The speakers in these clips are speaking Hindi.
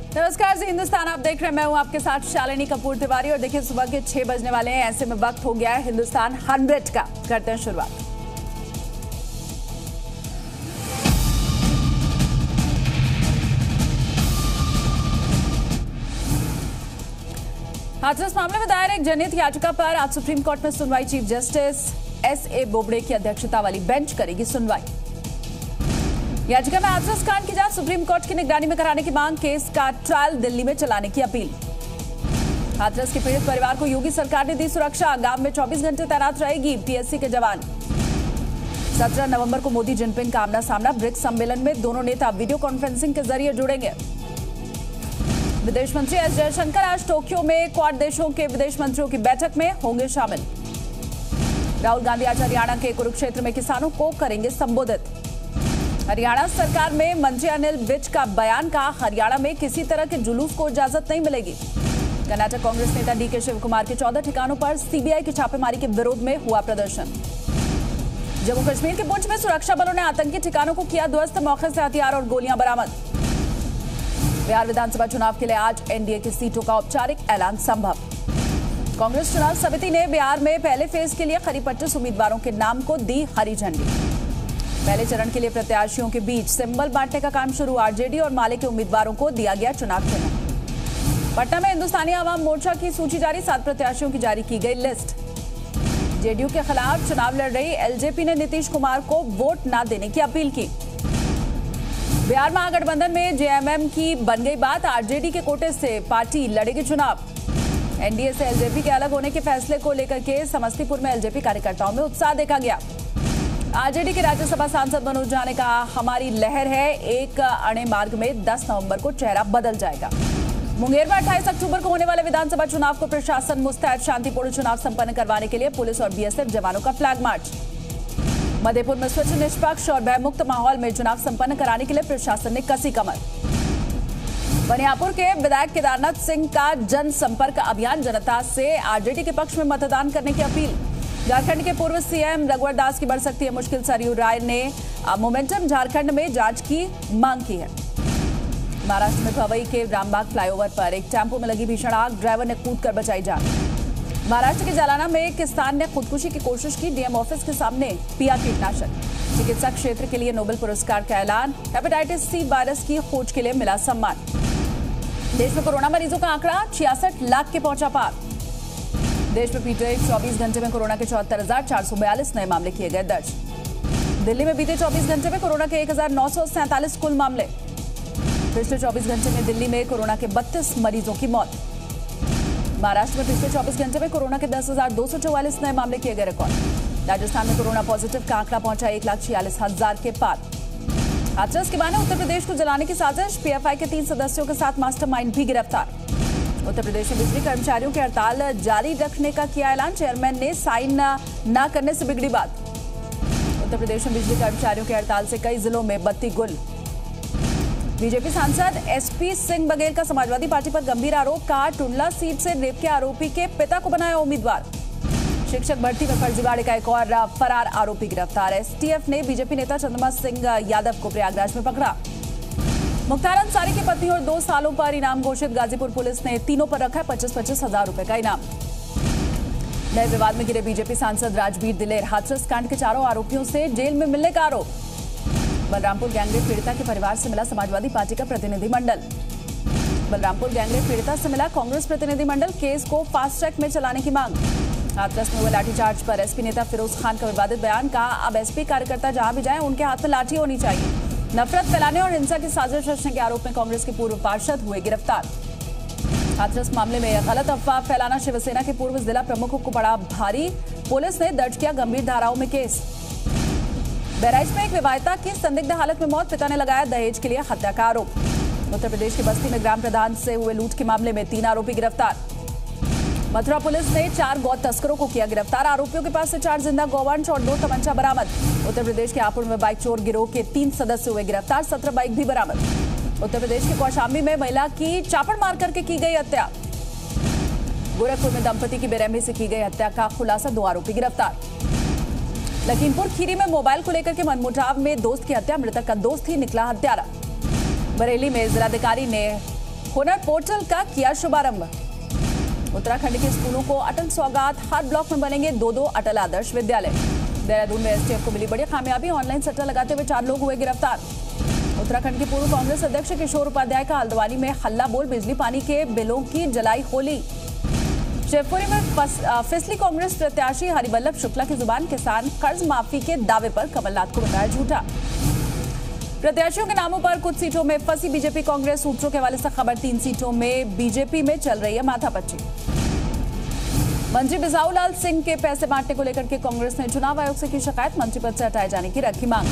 नमस्कार जी हिंदुस्तान आप देख रहे हैं। मैं हूं आपके साथ शालिनी कपूर तिवारी और देखिए सुबह के 6 बजने वाले हैं। ऐसे में वक्त हो गया है हिंदुस्तान 100 का। करते हैं शुरुआत। हाथरस मामले में दायर एक जनहित याचिका पर आज सुप्रीम कोर्ट में सुनवाई। Chief justice एस.ए. बोबड़े की अध्यक्षता वाली बेंच करेगी सुनवाई। याचिका में हाथरस कांड की जांच सुप्रीम कोर्ट की निगरानी में कराने की मांग, केस का ट्रायल दिल्ली में चलाने की अपील। हाथरस के पीड़ित परिवार को योगी सरकार ने दी सुरक्षा, गांव में 24 घंटे तैनात रहेगी पीएससी के जवान। 17 नवंबर को मोदी जिनपिंग का आमना सामना। ब्रिक्स सम्मेलन में दोनों नेता वीडियो कॉन्फ्रेंसिंग के जरिए जुड़ेंगे। विदेश मंत्री एस जयशंकर आज टोक्यो में क्वाड देशों के विदेश मंत्रियों की बैठक में होंगे शामिल। राहुल गांधी आज हरियाणा के कुरुक्षेत्र में किसानों को करेंगे संबोधित। हरियाणा सरकार में मंत्री अनिल विज का बयान, का हरियाणा में किसी तरह के जुलूस को इजाजत नहीं मिलेगी। कर्नाटक कांग्रेस नेता डीके शिव कुमार के 14 ठिकानों पर सीबीआई की छापेमारी के विरोध में हुआ प्रदर्शन। जम्मू कश्मीर के पुंछ में सुरक्षा बलों ने आतंकी ठिकानों को किया ध्वस्त, मौके से हथियार और गोलियां बरामद। बिहार विधानसभा चुनाव के लिए आज एनडीए की सीटों का औपचारिक ऐलान संभव। कांग्रेस चुनाव समिति ने बिहार में पहले फेज के लिए करीब 25 उम्मीदवारों के नाम को दी हरी झंडी। पहले चरण के लिए प्रत्याशियों के बीच सिंबल बांटने का काम शुरू। आरजेडी और माले के उम्मीदवारों को दिया गया चुनाव चिन्ह। पटना में हिंदुस्तानी आवाम मोर्चा की सूची जारी, 7 प्रत्याशियों की जारी की गई लिस्ट। जेडीयू के खिलाफ चुनाव लड़ रही एलजेपी ने नीतीश कुमार को वोट न देने की अपील की। बिहार महागठबंधन में जेएमएम की बन गई बात, आरजेडी के कोटे से पार्टी लड़ेगी चुनाव। एनडीए से एलजेपी के अलग होने के फैसले को लेकर के समस्तीपुर में एलजेपी कार्यकर्ताओं में उत्साह देखा गया। आरजेडी के राज्यसभा सांसद मनोज झा ने कहा, हमारी लहर है, एक अणे मार्ग में 10 नवंबर को चेहरा बदल जाएगा। मुंगेर में 28 अक्टूबर को होने वाले विधानसभा चुनाव को प्रशासन मुस्तैद, शांतिपूर्ण चुनाव संपन्न करवाने के लिए पुलिस और बीएसएफ जवानों का फ्लैग मार्च। मधेपुर में स्वच्छ, निष्पक्ष और भयमुक्त माहौल में चुनाव संपन्न कराने के लिए प्रशासन ने कसी कमर। बनियापुर के विधायक केदारनाथ सिंह का जनसंपर्क अभियान, जनता से आरजेडी के पक्ष में मतदान करने की अपील। झारखंड के पूर्व सीएम रघुवर दास की बढ़ सकती है मुश्किल, सरयू राय ने मोमेंटम झारखंड में जांच की मांग की है। महाराष्ट्र में भवई के रामबाग फ्लाईओवर पर एक टेम्पो में लगी भीषण आग, ड्राइवर ने कूदकर बचाई जान। महाराष्ट्र के जालना में एक किसान ने खुदकुशी की कोशिश की, डीएम ऑफिस के सामने पिया कीटनाशक। चिकित्सा क्षेत्र के लिए नोबेल पुरस्कार का ऐलान। हेपेटाइटिस सी वायरस की खोज के लिए मिला सम्मान। देश में कोरोना मरीजों का आंकड़ा 66 लाख के पहुंचा पार। देश में बीते 24 घंटे में कोरोना के 74,442 नए मामले किए गए दर्ज। दिल्ली में बीते 24 घंटे में कोरोना के 1,947 कुल मामले। पिछले 24 घंटे में दिल्ली में कोरोना के 32 मरीजों की मौत। महाराष्ट्र में पिछले 24 घंटे में कोरोना के 10,244 नए मामले किए गए रिकॉर्ड। राजस्थान में कोरोना पॉजिटिव का आंकड़ा पहुंचा 1,46,000 के पार। हाथरस के बहाने उत्तर प्रदेश को जलाने की साजिश, पीएफआई के 3 सदस्यों के साथ मास्टरमाइंड भी गिरफ्तार। उत्तर प्रदेश में बिजली कर्मचारियों की हड़ताल जारी रखने का किया ऐलान, चेयरमैन ने साइन न करने से बिगड़ी बात। उत्तर प्रदेश में बिजली कर्मचारियों की हड़ताल से कई जिलों में बत्ती गुल। बीजेपी सांसद एसपी सिंह बघेल का समाजवादी पार्टी पर गंभीर आरोप, कहा टुंडला सीट से रेप के आरोपी के पिता को बनाया उम्मीदवार। शिक्षक भर्ती में फर्जीवाड़े का एक और फरार आरोपी गिरफ्तार। एसटीएफ ने बीजेपी नेता चंद्रमा सिंह यादव को प्रयागराज में पकड़ा। मुख्तार अंसारी की पत्नी और 2 सालों पर इनाम घोषित, गाजीपुर पुलिस ने तीनों पर रखा 25-25 हजार रुपए का इनाम। नए विवाद में गिरे बीजेपी सांसद राजवीर दिलेर, हाथरस कांड के 4 आरोपियों से जेल में मिलने का आरोप। बलरामपुर गैंगरेप पीड़िता के परिवार से मिला समाजवादी पार्टी का प्रतिनिधिमंडल। बलरामपुर गैंगरेप पीड़िता से मिला कांग्रेस प्रतिनिधिमंडल, केस को फास्ट ट्रैक में चलाने की मांग। हाथरस में हुए लाठीचार्ज पर एसपी नेता फिरोज खान का विवादित बयान, कहा अब एसपी कार्यकर्ता जहां भी जाएं उनके हाथ में लाठी होनी चाहिए। नफरत फैलाने और हिंसा की साजिश रचने के आरोप में कांग्रेस के पूर्व पार्षद हुए गिरफ्तार। हाथरस मामले में गलत अफवाह फैलाना, शिवसेना के पूर्व जिला प्रमुख को पड़ा भारी, पुलिस ने दर्ज किया गंभीर धाराओं में केस। बहराइच में एक विवाहिता की संदिग्ध हालत में मौत, पिता ने लगाया दहेज के लिए हत्या का आरोप। उत्तर प्रदेश की बस्ती में ग्राम प्रधान से हुए लूट के मामले में 3 आरोपी गिरफ्तार। मथुरा पुलिस ने 4 गौ तस्करों को किया गिरफ्तार, आरोपियों के पास से 4 जिंदा गौवंश और 2 तमंचा बरामद। उत्तर प्रदेश के हापुड़ में बाइक चोर गिरोह के 3 सदस्य हुए गिरफ्तार, 17 बाइक भी बरामद। उत्तर प्रदेश के कौशाम्बी में महिला की चापड़ मार करके की गई हत्या। गोरखपुर में दंपति की बेरहमी से की गई हत्या का खुलासा, 2 आरोपी गिरफ्तार। लखीमपुर खीरी में मोबाइल को लेकर के मनमुटाव में दोस्त की हत्या, मृतक का दोस्त ही निकला हत्यारा। बरेली में जिलाधिकारी ने हुनर पोर्टल का किया शुभारंभ। उत्तराखंड के स्कूलों को अटल सौगात, हर ब्लॉक में बनेंगे 2-2 अटल आदर्श विद्यालय। देहरादून में एसटीएफ को मिली बड़ी कामयाबी, ऑनलाइन सट्टा लगाते हुए 4 लोग हुए गिरफ्तार। उत्तराखंड के पूर्व कांग्रेस अध्यक्ष किशोर उपाध्याय का हल्द्वानी में हल्ला बोल, बिजली पानी के बिलों की जलाई होली। शिवपुरी में फिसली कांग्रेस प्रत्याशी हरिवल्लभ शुक्ला की जुबान, किसान कर्ज माफी के दावे पर कमलनाथ को बताया झूठा। प्रत्याशियों के नामों पर कुछ सीटों में फंसी बीजेपी कांग्रेस, सूत्रों के हवाले से खबर। 3 सीटों में बीजेपी में चल रही है माथापच्ची। मंत्री बिसाहूलाल सिंह के पैसे बांटने को लेकर के कांग्रेस ने चुनाव आयोग से की शिकायत, मंत्री पद से हटाए जाने की रखी मांग।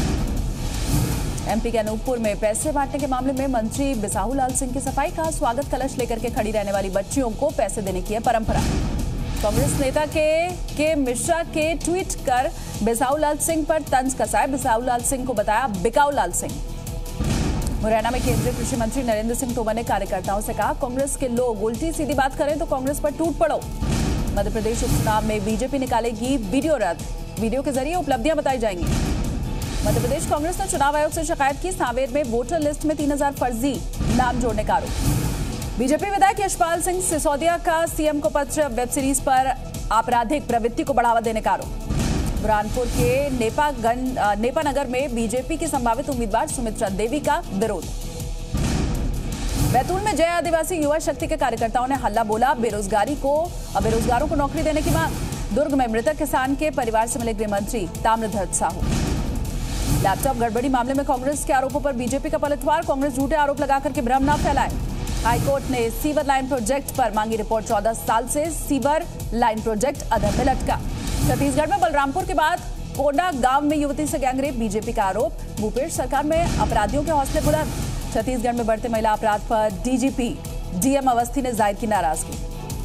एमपी के अनूपपुर में पैसे बांटने के मामले में मंत्री बिसाहूलाल सिंह की सफाई, का स्वागत कलश लेकर के खड़ी रहने वाली बच्चियों को पैसे देने की है परंपरा। कांग्रेस नेता के मिश्रा के ट्वीट कर बिसाहूलाल सिंह पर तंज कसाए, बिसाहूलाल सिंह को बताया बिकाऊलाल सिंह। मुरैना में केंद्रीय कृषि मंत्री नरेंद्र सिंह तोमर ने कार्यकर्ताओं से कहा, कांग्रेस के लोग उल्टी सीधी बात करें तो कांग्रेस पर टूट पड़ो। मध्य प्रदेश उपचुनाव में बीजेपी निकालेगी वीडियो रथ, वीडियो के जरिए उपलब्धियां बताई जाएंगी। मध्य प्रदेश कांग्रेस ने चुनाव आयोग से शिकायत की, सांवेर में वोटर लिस्ट में 3000 फर्जी नाम जोड़ने का आरोप। बीजेपी विधायक यशपाल सिंह सिसोदिया का सीएम को पत्र, वेब सीरीज पर आपराधिक प्रवृत्ति को बढ़ावा देने का आरोप। बुरहानपुर के नेपानगर में बीजेपी की संभावित उम्मीदवार सुमित्रा देवी का विरोध। बैतूल में जय आदिवासी युवा शक्ति के कार्यकर्ताओं ने हल्ला बोला, बेरोजगारों को नौकरी देने की मांग। दुर्ग में मृतक किसान के परिवार से मिले गृह मंत्री ताम्रध्वज साहू। लैपटॉप गड़बड़ी मामले में कांग्रेस के आरोपों पर बीजेपी का पलटवार, कांग्रेस झूठे आरोप लगाकर के भ्रम न फैलाए। हाईकोर्ट ने सीवर लाइन प्रोजेक्ट पर मांगी रिपोर्ट, 14 साल से सीवर लाइन प्रोजेक्ट अधर में लटका। छत्तीसगढ़ में बलरामपुर के बाद कोंडा गांव में युवती से गैंगरेप, बीजेपी का आरोप। भूपेश सरकार में अपराधियों के हौसले बुलंद। छत्तीसगढ़ में बढ़ते महिला अपराध पर डीजीपी डीएम अवस्थी ने जाहिर की नाराजगी।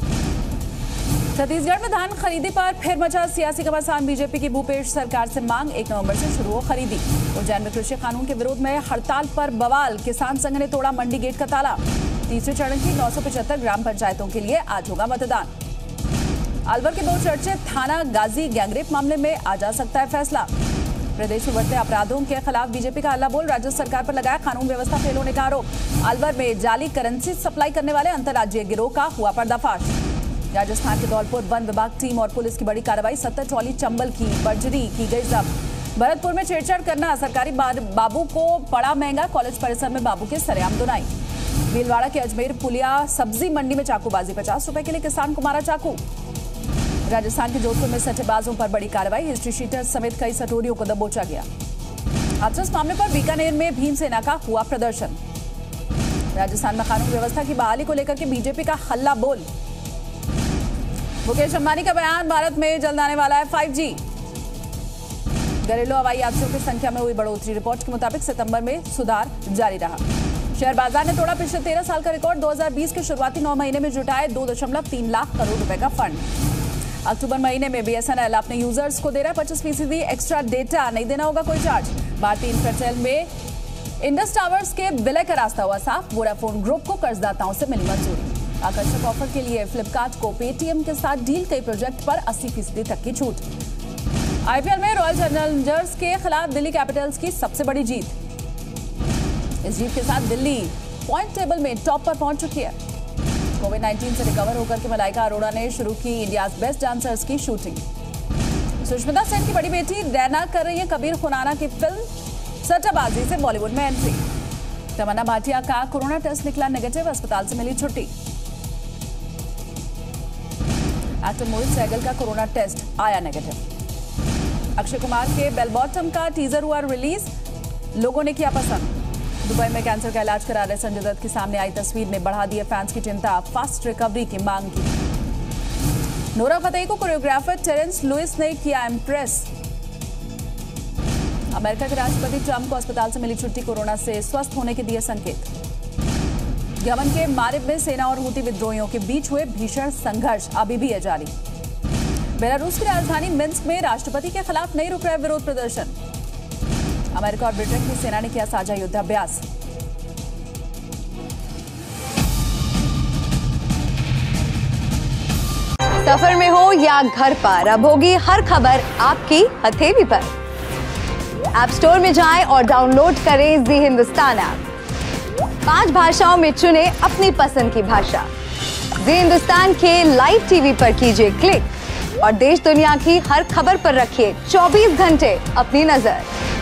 छत्तीसगढ़ में धान खरीदी पर फिर मचा सियासी घमासान, बीजेपी की भूपेश सरकार से मांग, 1 नवंबर से शुरू हो खरीदी। उज्जैन में कृषि कानून के विरोध में हड़ताल पर बवाल, किसान संघ ने तोड़ा मंडी गेट का ताला। तीसरे चरण की 975 ग्राम पंचायतों के लिए आज होगा मतदान। अलवर के 2 चर्चित थाना गाजी गैंगरेप मामले में आ जा सकता है फैसला। प्रदेश में बढ़ते अपराधों के खिलाफ बीजेपी का हल्ला बोल, राज्य सरकार पर लगाया कानून व्यवस्था फेल होने का आरोप। अलवर में जाली करेंसी सप्लाई करने वाले अंतर्राज्यीय गिरोह का हुआ पर्दाफाश। राजस्थान के धौलपुर वन विभाग टीम और पुलिस की बड़ी कार्रवाई, 70 ट्रॉली चंबल की बजरी की गई जब्त। भरतपुर में छेड़छाड़ करना सरकारी बाबू को पड़ा महंगा, कॉलेज परिसर में बाबू की सरेआम धुनाई। भीलवाड़ा के अजमेर पुलिया सब्जी मंडी में चाकूबाजी, 50 रुपए के लिए किसान को मारा चाकू। राजस्थान के जोधपुर में सट्टेबाजों पर बड़ी कार्रवाई, हिस्ट्री शीटर समेत कई सटोरियों को दबोचा गया। हाथरस मामले पर बीकानेर में भीमसेना का हुआ प्रदर्शन। राजस्थान में कानून व्यवस्था की बहाली को लेकर के बीजेपी का हल्ला बोल। मुकेश अंबानी का बयान, भारत में जल्द आने वाला है 5G। घरेलू हवाई यात्रियों की संख्या में हुई बढ़ोतरी, रिपोर्ट के मुताबिक सितंबर में सुधार जारी रहा। शेयर बाजार ने तोड़ा पिछले 13 साल का रिकॉर्ड, 2020 के शुरुआती 9 महीने में जुटाए 2.3 लाख करोड़ रुपए का फंड। अक्टूबर महीने में बीएसएनएल अपने यूजर्स को दे रहा है 25% एक्स्ट्रा डेटा, नहीं देना होगा कोई चार्ज। भारतीय इंफ्राटेल में इंडस टावर्स के विलय का रास्ता हुआ साफ, वोडाफोन ग्रुप को कर्जदाताओं से मिली मंजूरी। आकर्षक ऑफर के लिए फ्लिपकार्ट को पेटीएम के साथ डील, कई प्रोजेक्ट पर 80% तक की छूट। आईपीएल में रॉयल चैलेंजर्स के खिलाफ दिल्ली कैपिटल्स की सबसे बड़ी जीत। इस जीत के साथ दिल्ली पॉइंट टेबल में टॉप पर पहुंच चुकी है। कोविड-19 से रिकवर होकर के मलाइका अरोड़ा ने शुरू की इंडियाज बेस्ट डांसर्स की शूटिंग। सुष्मिता सेन की बड़ी बेटी रैना कर रही है कबीर खुराना की फिल्म सट्टाबाजी से बॉलीवुड में एंट्री। तमन्ना भाटिया का कोरोना टेस्ट निकला नेगेटिव, अस्पताल से मिली छुट्टी। एक्टर मोहित सहगल का कोरोना टेस्ट आया नेगेटिव। अक्षय कुमार के बेल बॉटम का टीजर हुआ रिलीज, लोगों ने किया पसंद। दुबई में कैंसर का इलाज करा रहे संजय दत्त की सामने आई तस्वीर ने बढ़ा दी फैंस की चिंता, फास्ट रिकवरी की मांग की। नोरा फतेही को कोरियोग्राफर टेरेंस लुइस ने किया इम्प्रेस। अमेरिका के राष्ट्रपति ट्रंप को अस्पताल से मिली छुट्टी, कोरोना से स्वस्थ होने के दिए संकेत। यमन के मारिब में सेना और हूती विद्रोहियों के बीच हुए भीषण संघर्ष अभी भी है जारी। बेलारूस की राजधानी मिन्स्क में राष्ट्रपति के खिलाफ नहीं रुक रहा विरोध प्रदर्शन। अमेरिका और ब्रिटेन की सेना ने किया साझा युद्धाभ्यास। सफर में हो या घर पर, अब होगी हर खबर आपकी हथेली पर। ऐप स्टोर में जाएं और डाउनलोड करें जी हिंदुस्तान ऐप। 5 भाषाओं में चुने अपनी पसंद की भाषा। जी हिंदुस्तान के लाइव टीवी पर कीजिए क्लिक और देश दुनिया की हर खबर पर रखिए 24 घंटे अपनी नजर।